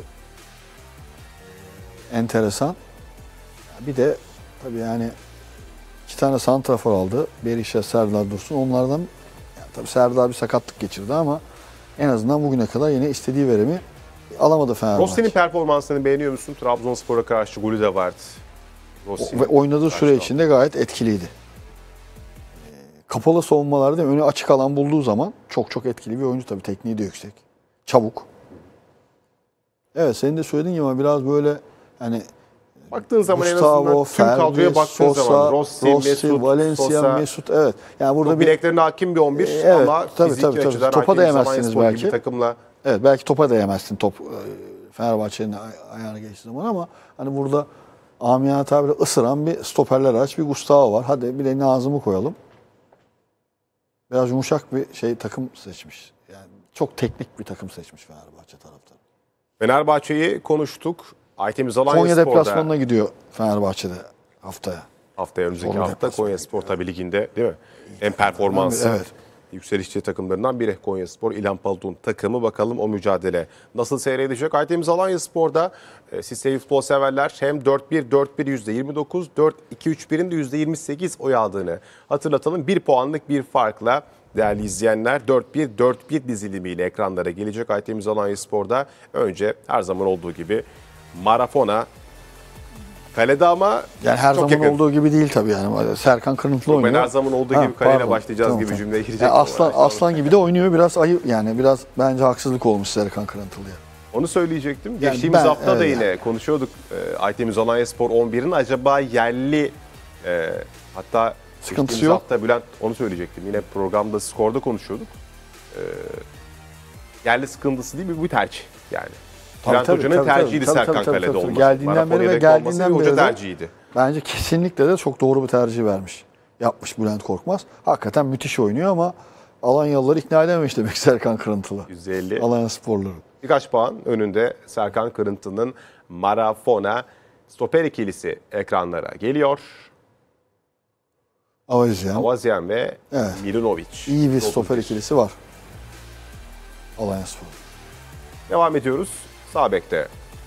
enteresan. Bir de tabii yani 2 tane santrafor aldı. Berisha, Serdar Dursun. Onlardan yani tabii Serdar bir sakatlık geçirdi ama en azından bugüne kadar yine istediği verimi alamadı Fenerbahçe. Rossi'nin performansını beğeniyor musun? Trabzonspor'a karşı golü de vardı. Ve oynadığı süre içinde gayet etkiliydi. Kapalı savunmalarda önü açık alan bulduğu zaman çok etkili bir oyuncu tabii. Tekniği de yüksek. Çabuk. Evet senin de söylediğin gibi ama biraz böyle hani baktığın zaman en Gustavo, azından tüm kadroya Ferdi, baktığın Sosa, zaman Rossi, Mesut, Valencia, Sosa, Mesut evet. Yani burada bir bileklerine hakim bir 11 Evet, ama tabii, fiziki tabii. açıdan Topa hakim değemezsiniz Samanyaspor gibi belki. bir takımla. evet belki topa değemezsin top Fenerbahçe'nin ayağına geçtiği zaman ama hani burada amiyane tabirle ısıran bir stoperler aç bir Gustavo var. Hadi bir de Nazım'ı koyalım. Biraz yumuşak bir takım seçmiş. Yani çok teknik bir takım seçmiş Fenerbahçe taraftarı. Fenerbahçe'yi konuştuk. Aytemiz Konya Alanyaspor'da deplasmanına gidiyor Fenerbahçe'de haftaya. haftaya önümüzdeki Konya hafta deplasmanı. Konyaspor tabii liginde değil mi? En performansı. Evet. Yükselişçi takımlarından biri Konyaspor. İlhan Palut'un takımı, bakalım o mücadele nasıl seyredecek? Aytemiz Alanyaspor'da siz sevgili futbol severler hem 4-1 %29, 4-2-3-1'in de %28 oy aldığını hatırlatalım. 1 puanlık bir farkla değerli izleyenler 4-1 dizilimiyle ekranlara gelecek Aytemiz Alanyaspor'da. Önce her zaman olduğu gibi Marafona kalede ama Yani her çok zaman yakın. olduğu gibi değil tabii yani. Serkan Kırıntılı oynuyor. Ben her zaman olduğu gibi kaleyle pardon. başlayacağız gibi Tamam. cümleye girecek. Yani aslan gibi de oynuyor. Biraz ayıp yani biraz bence haksızlık olmuş Serkan Kırıntılı'ya. Onu söyleyecektim. Yani Geçtiğimiz hafta da evet. yine konuşuyorduk. Aytemiz Alanyaspor 11'in acaba yerli hatta Sıkıntısı geçtiğimiz yok. hafta Bülent onu söyleyecektim. Yine programda skorda konuşuyorduk. Yerli sıkıntısı değil bir tercih yani. Bülent Hoca'nın tercihiydi Serkan kalede olması. Geldiğinden beri ve Marafona'ya olması geldiğinden bir beri hoca de tercihiydi. bence kesinlikle de çok doğru bir tercih vermiş. Yapmış Bülent Korkmaz. Hakikaten müthiş oynuyor ama Alanyalıları ikna edememiş demek Serkan Kırıntılı. %50. Alanya sporları. Birkaç puan önünde Serkan Kırıntı'nın Marafona stoper ikilisi ekranlara geliyor. Avazyan. Avazyan ve Evet. Milinovic. İyi bir 31. stoper ikilisi var. Alanyaspor. Devam ediyoruz. Sağ bekte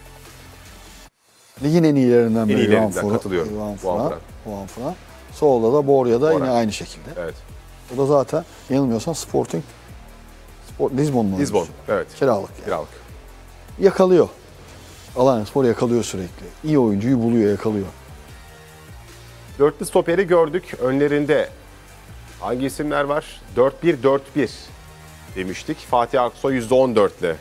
Ligin en iyilerinden biri. iyilerinden, katılıyorum. Juan Juan Fran. Juan Fran. Solda da Borya'da Bora. yine aynı şekilde. Evet. O da zaten yanılmıyorsam Lisbon'un Lisbon. oyuncusu. Evet. Kiralık yani. Kiralık. Yakalıyor. Alanyaspor yakalıyor sürekli. İyi oyuncuyu buluyor, yakalıyor. Dörtlü stoperi gördük. Önlerinde hangi isimler var? 4-1-4-1 demiştik. Fatih Aksoy %14'le.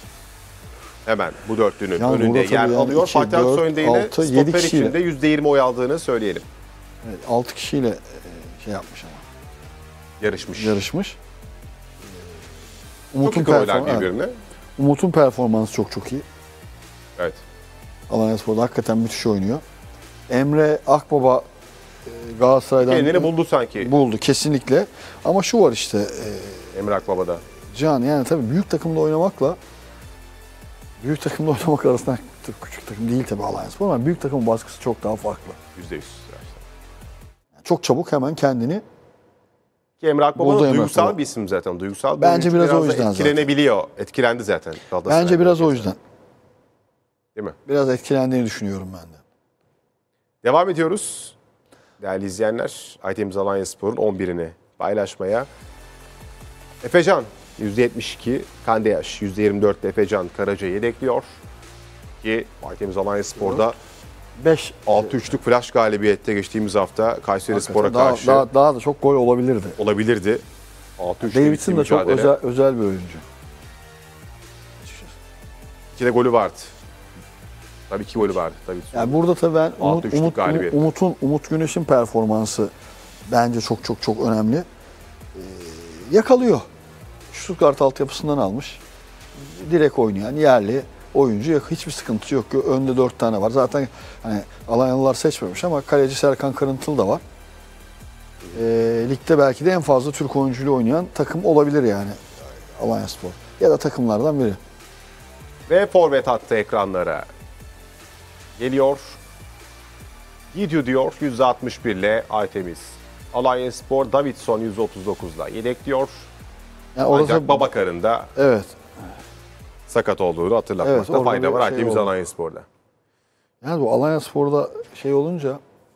Hemen bu dörtlünün Yani önünde burada tabii yer yani alıyor. 2, Fatih 4, Aksoy'un da yine 6, 7 stoper kişiyle. içinde %20 oy aldığını söyleyelim. Evet, 6 kişiyle şey yapmış ama. Yarışmış. Umut'un Çok yakın oylar performansı, birbirine. Umut'un performansı çok iyi. Evet. Alanyaspor'da hakikaten müthiş oynuyor. Emre Akbaba Galatasaray'dan Kendini buldu sanki buldu kesinlikle. Ama şu var işte Emre Akbaba'da. Can, yani tabii büyük takımda oynamakla büyük takımda oynamak arasında küçük takım değil tabii Alanyaspor ama büyük takımın baskısı çok daha farklı. %100. Yani çok çabuk hemen kendini Ki Emre Akbaba Buldu da Emre duygusal Akbaba. bir isim zaten. Duygusal bir Bence oyuncu. biraz o da yüzden etkilenebiliyor. Etkilendi zaten. Galatasaray bence biraz o merkezinde. yüzden. Değil mi? Biraz etkilendiğini düşünüyorum ben de. Devam ediyoruz. Değerli izleyenler, Aytemiz Alanyaspor'un 11'ini paylaşmaya. Efecan %72, Kandeyaş %24 Efecan Karaca'yı yedekliyor. Ki Aytemiz Alanyaspor'da 5 6-3'lük flash galibiyette geçtiğimiz hafta Kayserispor'a karşı daha da çok gol olabilirdi. olabilirdi. 6-3'lük Davidson da çok mücadele. özel bir oyuncu. Açıkçası. 2 de golü vardı. Tabii 2 golü vardı. Tabii. Yani burada tabii ben 6-3'lük galibiyet. Umut Güneş'in performansı bence çok önemli. Yakalıyor. Stuttgart altyapısından almış. Direkt oynayan yerli oyuncu, hiçbir sıkıntı yok. Önde 4 tane var. Zaten hani Alanyalılar seçmemiş ama kaleci Serkan Karıntılı da var. Ligde belki de en fazla Türk oyuncuyla oynayan takım olabilir yani Alanyaspor. Ya da takımlardan biri. Ve forvet hattı ekranlara geliyor. Gidiyor diyor %61 ile Aytemiz. Alanyaspor Davidson %39'la yedekliyor. Yani Ancak Babakar'ın da evet. sakat olduğunu hatırlatmakta Evet, orada fayda bir var şey Aytemiz oldu. Alanyaspor'da. Yani bu Alanyaspor'da şey olunca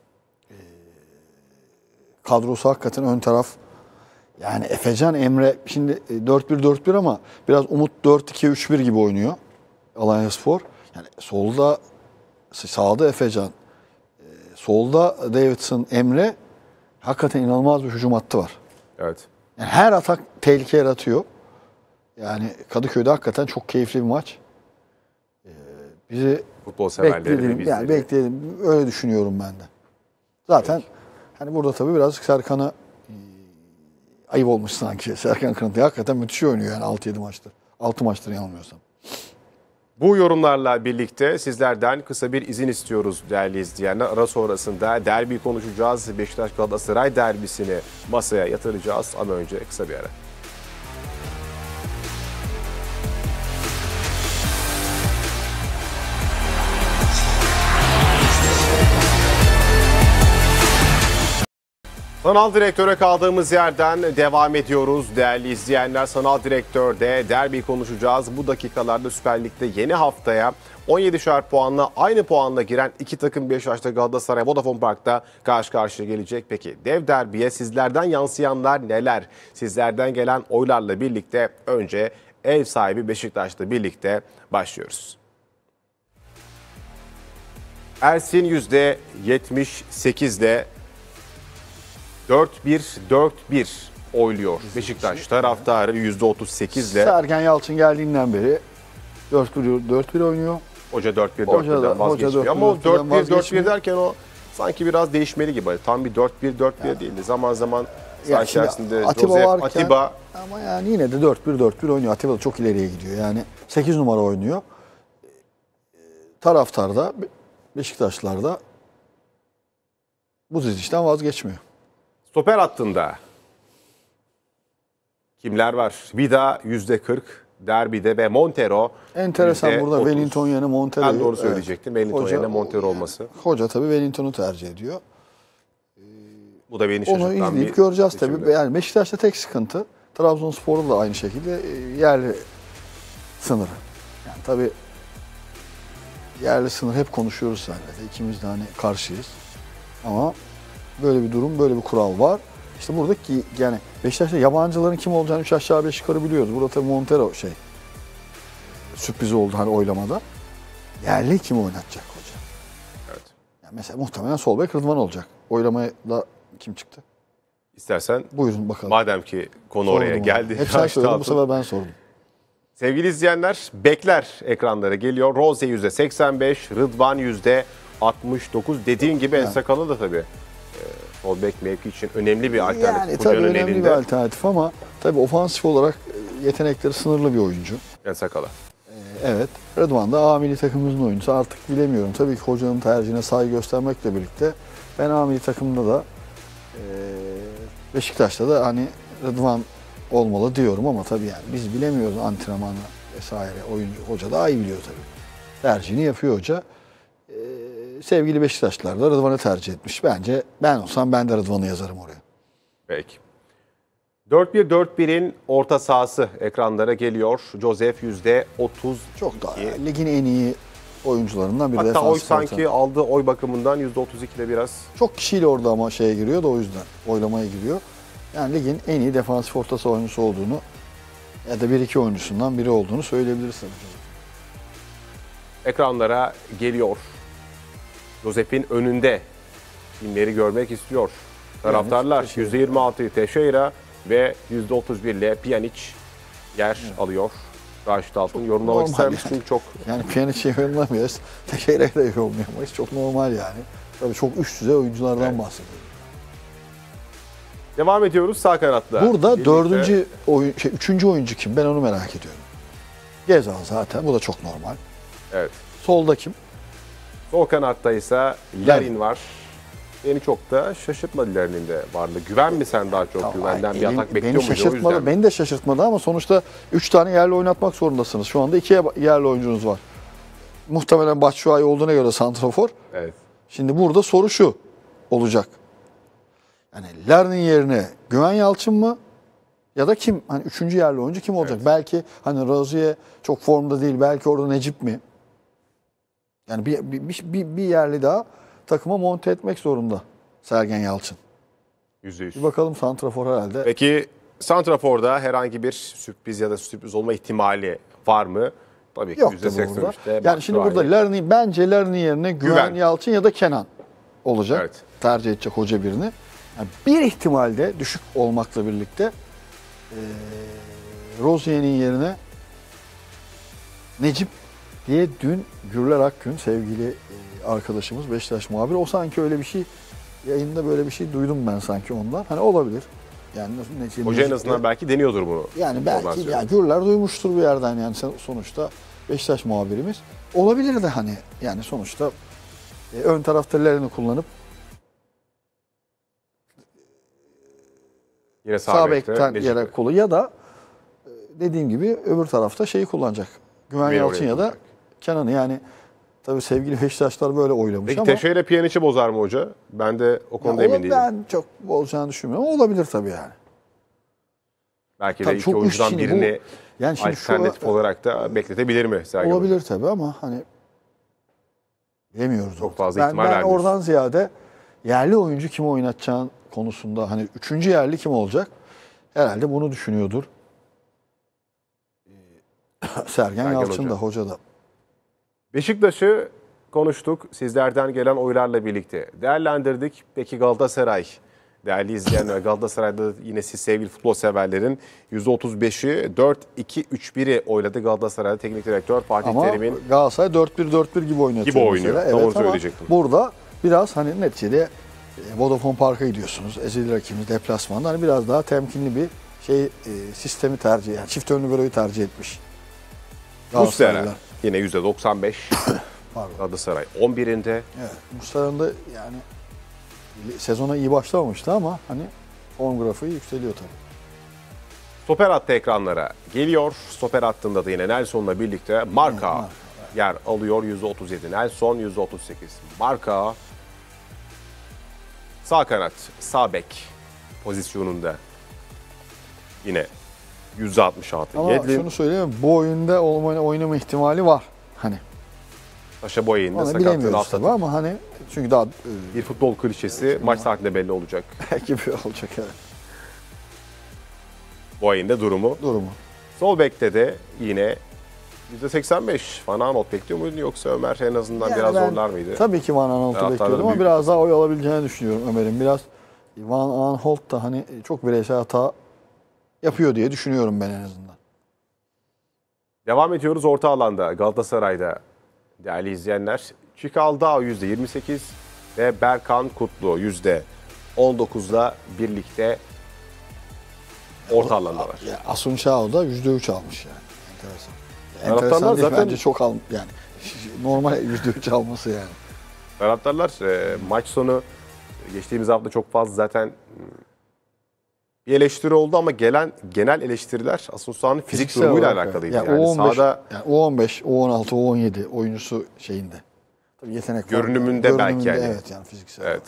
kadrosu hakikaten ön taraf, yani Efecan, Emre şimdi 4-1-4-1 ama biraz Umut 4-2-3-1 gibi oynuyor Alanyaspor. Yani sağda Efecan, solda Davidson, Emre, hakikaten inanılmaz bir hücum hattı var. Evet. Yani her atak tehlike yaratıyor. Yani Kadıköy'de hakikaten çok keyifli bir maç. Bizi Futbol severleri ve bekleyelim. bizleri. Yani bekleyelim. Öyle düşünüyorum ben de. Zaten hani burada tabii birazcık Serkan'a ayıp olmuş sanki. Serkan Kırıntı hakikaten müthiş oynuyor yani 6-7 maçtır. 6 maçtır yanılmıyorsam. Bu yorumlarla birlikte sizlerden kısa bir izin istiyoruz değerli izleyenler. Ara sonrasında derbi konuşacağız. Beşiktaş Galatasaray derbisini masaya yatıracağız ama önce kısa bir ara. Sanal direktöre kaldığımız yerden devam ediyoruz değerli izleyenler. Sanal direktörde derbi konuşacağız. Bu dakikalarda Süper Lig'de yeni haftaya 17'şer puanla aynı puanla giren iki takım Beşiktaş'ta Galatasaray Vodafone Park'ta karşı karşıya gelecek. Peki dev derbiye sizlerden yansıyanlar neler? Sizlerden gelen oylarla birlikte önce ev sahibi Beşiktaş'la birlikte başlıyoruz. Ersin %78'de 4-1-4-1 oyluyor. Beşiktaş taraftarı %38'le. Sergen Yalçın geldiğinden beri 4-1 oynuyor. Hoca 4-1-4-1'den Hoca vazgeçmiyor. Ama o 4-1-4-1'den 4-1-4-1 vazgeçmiyor. derken o sanki biraz değişmeli gibi. Tam bir 4-1-4-1 değildi. Zaman zaman saha Ya şimdi içerisinde Atiba Josep varken, Atiba ama yani yine de 4-1-4-1 oynuyor. Atiba da çok ileriye gidiyor. Yani 8 numara oynuyor. Taraftar da Beşiktaşlılar da bu dizilişten vazgeçmiyor. stoper hattında kimler var? Vida %40, derbide ve Montero. Enteresan burada %30. Wellington yerine Montero'yu. Ben doğru söyleyecektim. Wellington yerine Montero olması. Hoca tabii Wellington'u tercih ediyor. Bu da beni Onu şaşırtan bir izleyip göreceğiz seçimdi. tabii. Yani Beşiktaş'ta tek sıkıntı, Trabzonspor'da da aynı şekilde yerli sınırı. Yani tabii yerli sınır hep konuşuyoruz seninle de. İkimiz de hani karşıyız. Ama böyle bir durum, böyle bir kural var. İşte buradaki yani Beşiktaş'ta yabancıların kim olacağını 3 aşağı 5 yukarı biliyoruz. Burada tabii Montero sürpriz oldu hani oylamada. Yerli kim oynatacak hoca? Evet. Yani mesela muhtemelen sol bek Rıdvan olacak. Oylamaya da kim çıktı? İstersen Buyurun bakalım. madem ki konu oraya Sordum geldi. onu. Hep sen Raşit söyledin, bu Altun. sefer ben sordum. Sevgili izleyenler, bekler ekranlara geliyor. Rose %85, Rıdvan %69. Dediğin gibi Yani. Ensakal'ın da tabii sol bek mevki için önemli bir alternatif. Yani tabii Hocanın önemli elinde bir alternatif ama tabii ofansif olarak yetenekleri sınırlı bir oyuncu. Ensakal'a. Evet. Rıdvan da A milli takımımızın oyuncusu. Artık bilemiyorum. Tabii ki hocanın tercihine saygı göstermekle birlikte ben A milli takımda da Beşiktaş'ta da hani Rıdvan olmalı diyorum ama tabii yani biz bilemiyoruz antrenmanı vesaire. Oyuncu hoca daha iyi biliyor tabii. Tercihini yapıyor hoca. Sevgili Beşiktaşlılar da Rıdvan'ı tercih etmiş. Bence ben olsam ben de Rıdvan'ı yazarım oraya. Peki. 4-1-4-1'in orta sahası ekranlara geliyor. Joseph %32. Çok daha ligin en iyi oyuncularından biri. Hatta oy defansif orta. sanki aldığı oy bakımından %32'de biraz. Çok kişiyle orada ama şeye giriyor da o yüzden oylamaya giriyor. Yani ligin en iyi defansif orta saha oyuncusu olduğunu ya da 1-2 oyuncusundan biri olduğunu söyleyebiliriz tabii. Ekranlara geliyor. Joseph'in önünde kimleri görmek istiyor. Taraftarlar %26'yı Teixeira ve %31 ile Pjanic yer alıyor. Raşit Altun yorumlamak normal ister misin? yani. Çünkü çok Yani Pjanic'i yorumlamıyoruz. Teixeira'yı da yorumlayamayız. Çok normal yani. Tabii çok üst düzey oyunculardan bahsediyoruz. devam ediyoruz sağ kanatla. Burada Birlikte- üçüncü oyuncu kim? Ben onu merak ediyorum. Gezal zaten. Bu da çok normal. Evet. Solda kim? Sol kanatta ise Larin var. Beni çok da şaşırtmadı Larin'in de varlığı. Güven mi sen daha çok? Tamam, Güvenden bir elim- atak bekliyor beni muydu o şaşırtmadı. yüzden? Beni de şaşırtmadı ama sonuçta 3 tane yerli oynatmak zorundasınız. Şu anda 2 yerli oyuncunuz var. Muhtemelen Batshuayi olduğuna göre santrafor. Evet. Şimdi burada soru şu olacak. Yani Larin'in yerine Güven Yalçın mı? Ya da kim? Hani 3. yerli oyuncu kim olacak? Evet. Belki hani Rozier çok formda değil. Belki orada Necip mi? Yani bir yerli daha takıma monte etmek zorunda Sergen Yalçın. %100. Bir bakalım santrafor herhalde. Peki Santrafor'da herhangi bir sürpriz ya da sürpriz olma ihtimali var mı? Tabii ki Yok tabii %83'te. burada. Yani şimdi burada bence Larin'in yerine Güven Güven. Yalçın ya da Kenan olacak. Evet. Tercih edecek hoca birini. Yani bir ihtimalde düşük olmakla birlikte Rozier'in yerine Necip diye dün Gürler Akgün sevgili arkadaşımız Beşiktaş muhabiri o sanki öyle bir şey yayında böyle bir şey duydum ben sanki ondan. Hani olabilir. Yani Hoca en azından belki deniyordur bunu. yani belki Formasyon. ya Gürler duymuştur bir yerden yani sonuçta Beşiktaş muhabirimiz. Olabilir de hani yani sonuçta ön tarafta Larin'i kullanıp Yine sağ bekte bekten Necip. yere kolu ya da dediğim gibi öbür tarafta şeyi kullanacak. Güven Güven'i Yalçın oraya ya da kullanacak. Kenan'ı yani tabii sevgili Beşiktaşlar böyle oylamış Peki ama Teixeira Pjanic'i bozar mı hoca? Ben de o konuda emin değilim. ben çok olacağını düşünmüyorum ama olabilir tabii yani. Belki de Tabii iki çok oyuncudan üst- şimdi birini Yani şimdi alternatif olarak da bekletebilir mi Sergen Hoca? olabilir tabii ama hani bilemiyoruz. Çok orada. fazla ben, ihtimal ben vermiyorsun. oradan ziyade yerli oyuncu kimi oynatacağın konusunda hani 3. yerli kim olacak? Herhalde bunu düşünüyordur. Sergen Yalçın Hoca. da hoca da. Beşiktaş'ı konuştuk. Sizlerden gelen oylarla birlikte değerlendirdik. Peki Galatasaray, değerli izleyenler, Galatasaray'da yine siz sevgili futbol severlerin %35'i 4-2-3-1'i oyladı Galatasaray'da teknik direktör Fatih Ama Terim'in. Galatasaray 4-1-4-1 gibi oynatıyor. Gibi oynuyor. mesela. Tam onu Evet ama söyleyecektim. burada biraz hani neticede Vodafone Park'a gidiyorsunuz. Ezeli rakibiniz deplasmanda. Hani biraz daha temkinli bir sistemi tercih, yani çift önlü büroyu tercih etmiş. Muslera Galatasaraylılar. yine %95. Pardon. Galatasaray 11'inde. Evet, Muslera'nın da yani sezona iyi başlamamıştı ama hani form grafiği yükseliyor tabii. Stoper hattı ekranlara geliyor. Stoper hattında da yine Nelson'la birlikte Marka yer alıyor. %37 Nelson, %38 Marka. Sağ kanat, sağ bek pozisyonunda yine %66 Ama Yedlin. şunu söyleyeyim, bu oyunda oynama ihtimali var. Hani Taşa Boya'nın da onu sakatlığını bilemiyoruz tabii atlatıp ama hani çünkü daha bir futbol klişesi maç saatinde belli olacak. gibi olacak evet. Boya'nın da durumu. Sol bekte de yine %85. Van Aanholt bekliyor muydun yoksa Ömer en azından Yani biraz ben zorlar mıydı? Tabii ki Van Aanholt'u Taraftarların bekliyordum ama büyük biraz daha oy alabileceğini düşünüyorum Ömer'in. Biraz Van Aanholt da hani çok bireysel hata yapıyor diye düşünüyorum ben en azından. Devam ediyoruz orta alanda Galatasaray'da değerli izleyenler. Çikaldao %28 ve Berkan Kutlu %19'la birlikte orta alandalar. Ya Asuncao da %3 almış yani. Enteresan. Taraftarlar Enteresan değil, zaten- bence çok yani normal %3 alması yani. Taraftarlar maç sonu geçtiğimiz hafta çok fazla zaten bir eleştiri oldu ama genel eleştiriler Asunca'nın fizik Fiziksel durumuyla olarak alakalıydı. evet. Yani O15, sahada yani O15, O16, O17 oyuncusu şeyinde. Tabii yetenek var. Görünümünde belki yani. Evet yani fiziksel. evet.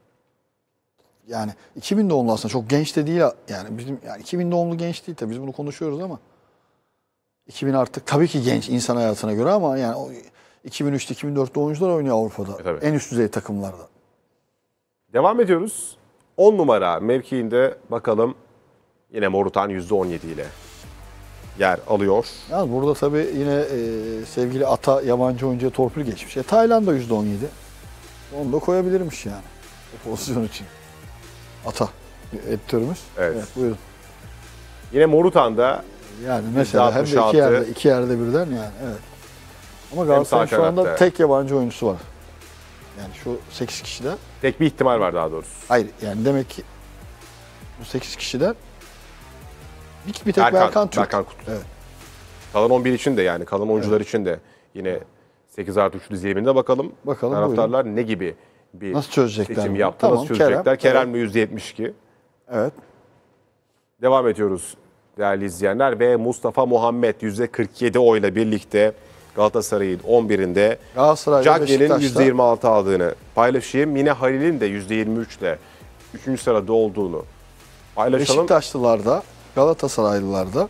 Yani 2000 doğumlu aslında çok genç de değil yani bizim yani 2000 doğumlu genç değil tabii biz bunu konuşuyoruz ama 2000 artık tabii ki genç insan hayatına göre ama yani 2003'te 2004'te oyuncular oynuyor Avrupa'da. Tabii. En üst düzey takımlarda. Devam ediyoruz. 10 numara mevkiinde bakalım yine Morutan %17 ile yer alıyor. Yalnız burada tabii yine sevgili Ata yabancı oyuncuya torpil geçmiş. Tayland'da %17. Onu da koyabilirmiş yani o pozisyon için. Ata editörümüz. Evet. Buyurun. Yine Morutan'da Yani mesela hem de %66. iki yerde birden yani evet. Ama sağ Galatasaray'ın şu anda kanatta. tek yabancı oyuncusu var. Yani şu 8 kişide. tek bir ihtimal var daha doğrusu. Hayır yani demek ki bu 8 kişiden bir tek Berkan Türk. Berkan Kutlu. Evet. Kalan 11 için de yani kalan oyuncular için de yine 8+3 diziliminde bakalım. Bakalım, Taraftarlar ne gibi bir Nasıl çözecekler seçim bunu? yaptı, Tamam, nasıl çözecekler? Kerem. Kerem %72. Evet. Devam ediyoruz değerli izleyenler ve Mustafa Muhammed %47 oyla birlikte Galatasaray'ın 11'inde Galatasaray'da Cagney'in Beşiktaş'ta %26 aldığını paylaşayım. Yine Halil'in de %23 ile 3. sırada olduğunu paylaşalım. Beşiktaşlılarda, Galatasaraylılarda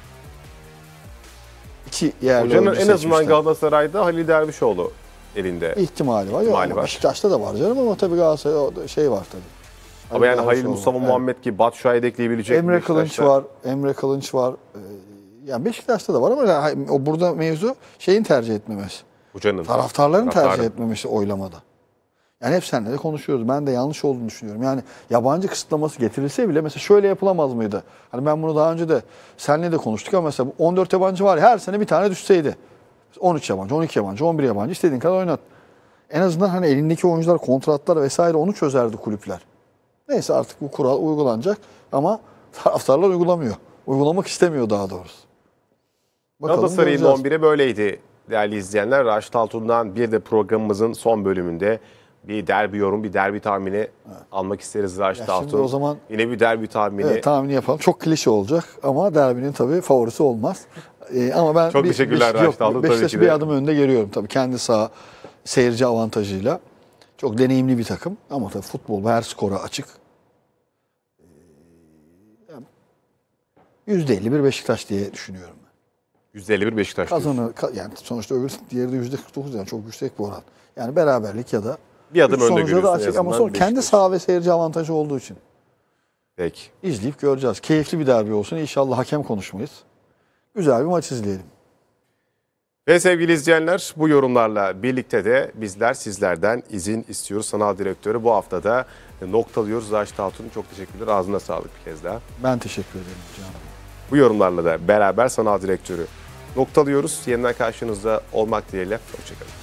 iki yerli Hocanın oyuncu en azından seçmişler. Galatasaray'da Halil Dervişoğlu elinde. ihtimali var. İhtimali Yok, var. Beşiktaş'ta da var canım ama tabii Galatasaray'da şey var tabii. Ama yani Halil, Dervişoğlu Mustafa var. Muhammed gibi Batshuayi'yi de ekleyebilecek Emre mi Kılınç Beşiktaş'ta? var. Emre Kılınç var. Yani Beşiktaş'ta da var ama yani o burada mevzu şeyin tercih etmemesi. Hocanın. Taraftarların Taraftarın. tercih etmemesi oylamada. Yani hep seninle de konuşuyoruz. Ben de yanlış olduğunu düşünüyorum. Yani yabancı kısıtlaması getirilse bile mesela şöyle yapılamaz mıydı? Hani ben bunu daha önce de seninle de konuştuk ama mesela bu 14 yabancı var ya her sene bir tane düşseydi. 13 yabancı, 12 yabancı, 11 yabancı istediğin kadar oynat. En azından hani elindeki oyuncular, kontratlar vesaire onu çözerdi kulüpler. Neyse artık bu kural uygulanacak ama taraftarlar uygulamıyor. Uygulamak istemiyor daha doğrusu. Bakalım Galatasaray'ın göreceğiz. 11'i böyleydi değerli izleyenler. Raşit Altun'dan bir de programımızın son bölümünde bir derbi yorum, bir derbi tahmini almak isteriz Raşit Ya şimdi Altun. o zaman- Yine bir derbi tahmini. Evet, tahmini yapalım. Çok klişe olacak ama derbinin tabii favorisi olmaz. Ama ben Çok teşekkürler Raşit Altun, tabii Beşiktaş'ı ki de. bir adım önde görüyorum tabii. Kendi saha seyirci avantajıyla. Çok deneyimli bir takım ama tabii futbol her skora açık. Yani %51 Beşiktaş diye düşünüyorum ben. %51 Beşiktaş diyorsun. Yani sonuçta öbür diğeri de %49 yani çok yüksek bir oran. Yani beraberlik ya da Bir adım önde sonuca da görüyorsun en açık ama azından sonra kendi Beşiktaş. saha ve seyirci avantajı olduğu için. Peki. İzleyip göreceğiz. Keyifli bir derbi olsun. İnşallah hakem konuşmayız. Güzel bir maç izleyelim. Ve sevgili izleyenler bu yorumlarla birlikte de bizler sizlerden izin istiyoruz. Sanal direktörü bu hafta da noktalıyoruz. Raşit Altun çok teşekkürler. Ağzına sağlık bir kez daha. Ben teşekkür ederim canım. Bu yorumlarla da beraber sanal direktörü noktalıyoruz. Yeniden karşınızda olmak dileğiyle. Hoşçakalın.